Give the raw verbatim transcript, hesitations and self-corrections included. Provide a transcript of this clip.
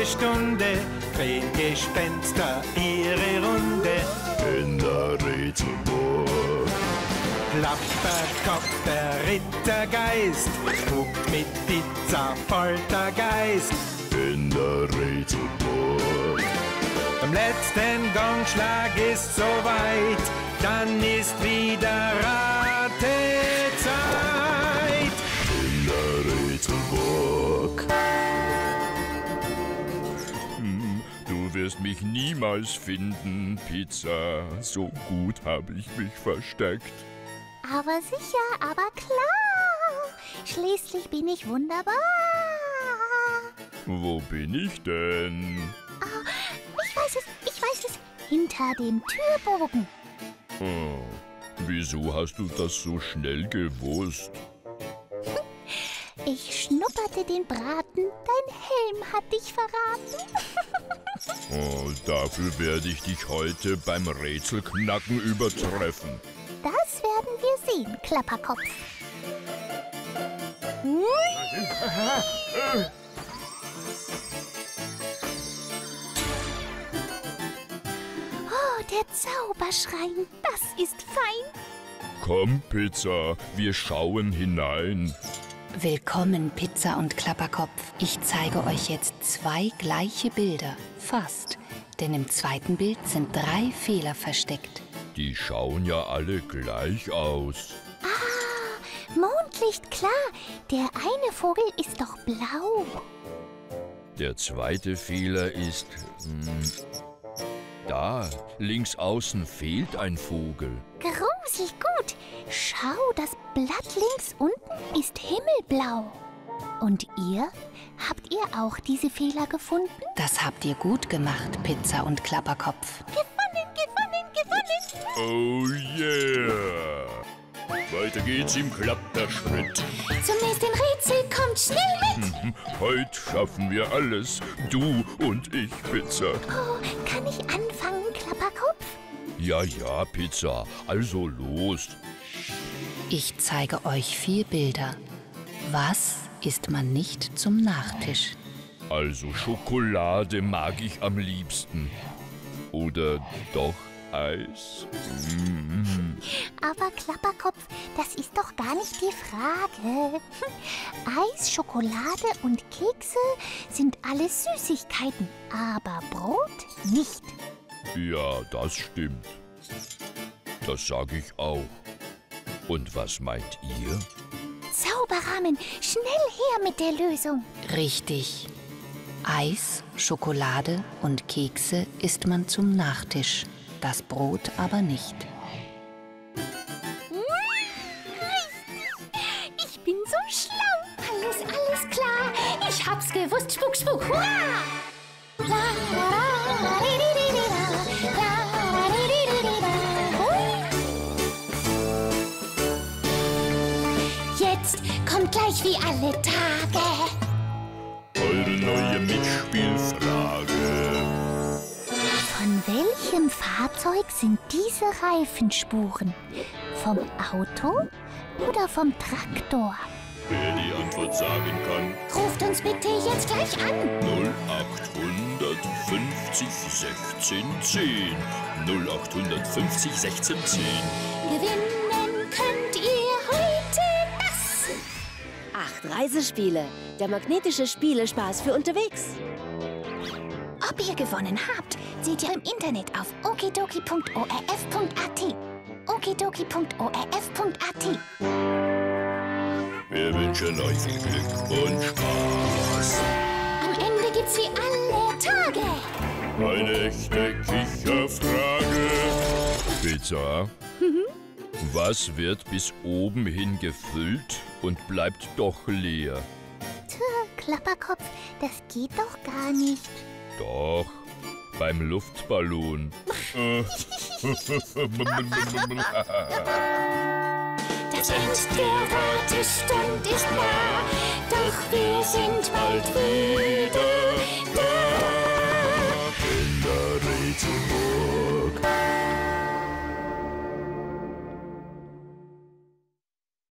Stunde drehen Gespenster ihre Runde. In der Rätselburg. Klapperkopf, der Rittergeist, spukt mit Pizza Poltergeist. In der Rätselburg. Beim letzten Gongschlag ist soweit, dann ist wieder Ratezeit. In der Rätselburg. Hm, du wirst mich niemals finden, Pizza. So gut habe ich mich versteckt. Aber sicher, aber klar. Schließlich bin ich wunderbar. Wo bin ich denn? Oh, ich weiß es, ich weiß es. Hinter dem Türbogen. Oh, wieso hast du das so schnell gewusst? Ich schnupperte den Braten, dein Helm hat dich verraten. Oh, dafür werde ich dich heute beim Rätselknacken übertreffen. Das werden wir sehen, Klapperkopf. Oh, der Zauberschrein, das ist fein. Komm, Pizza, wir schauen hinein. Willkommen, Pizza und Klapperkopf. Ich zeige euch jetzt zwei gleiche Bilder. Fast. Denn im zweiten Bild sind drei Fehler versteckt. Die schauen ja alle gleich aus. Ah, Mondlicht, klar. Der eine Vogel ist doch blau. Der zweite Fehler ist... Hm, da, links außen fehlt ein Vogel. Gruselig gut. Schau, das Blatt links unten ist himmelblau. Und ihr? Habt ihr auch diese Fehler gefunden? Das habt ihr gut gemacht, Pizza und Klapperkopf. Gewonnen, gewonnen, gewonnen. Oh yeah! Weiter geht's im Klapperschritt. Zum nächsten Rätsel kommt schnell mit. Mhm, heute schaffen wir alles. Du und ich, Pizza. Oh, kann ich anfangen, Klapperkopf? Ja, ja, Pizza. Also los. Ich zeige euch vier Bilder. Was isst man nicht zum Nachtisch? Also Schokolade mag ich am liebsten. Oder doch Eis? Mm. Aber Klapperkopf, das ist doch gar nicht die Frage. Eis, Schokolade und Kekse sind alles Süßigkeiten, aber Brot nicht. Ja, das stimmt. Das sage ich auch. Und was meint ihr? Zauberrahmen, schnell her mit der Lösung. Richtig. Eis, Schokolade und Kekse isst man zum Nachtisch. Das Brot aber nicht. Ich bin so schlau. Alles, alles klar. Ich hab's gewusst. Spuk, spuk. Hurra! La, la, la, di, di, di, di, la. La, la, di, di, di, di, da. Jetzt kommt gleich wie alle Tage Eure neue Mitspielfrage. Von welchem Fahrzeug sind diese Reifenspuren? Vom Auto oder vom Traktor? Wer die Antwort sagen kann, Ruft uns bitte jetzt gleich an. null acht fünfzig sechzehn zehn. null acht fünfzig sechzehn zehn. Gewinnen könnt ihr heute das. Acht Reisespiele. Der magnetische Spielespaß für unterwegs. Ob ihr gewonnen habt, seht ihr im Internet auf okidoki punkt o r f punkt a t. okidoki punkt o r f punkt a t. Wir wünschen euch viel Glück und Spaß. Am Ende gibt's wie alle Tage Eine echte Kicherfrage. Pizza, Mhm. was wird bis oben hin gefüllt und bleibt doch leer? Tja, Klapperkopf, das geht doch gar nicht. Doch, beim Luftballon. Das Ende der Wartestund ist nah, doch wir sind bald wieder da. In der Rätselburg.